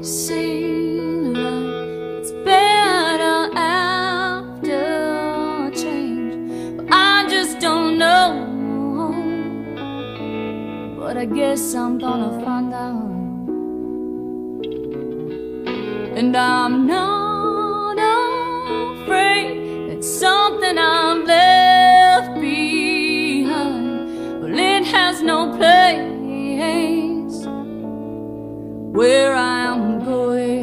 seem like it's better after change, but I just don't know. But I guess I'm gonna find out. And I'm not afraid that something I've left behind, well, it has no place where I am going.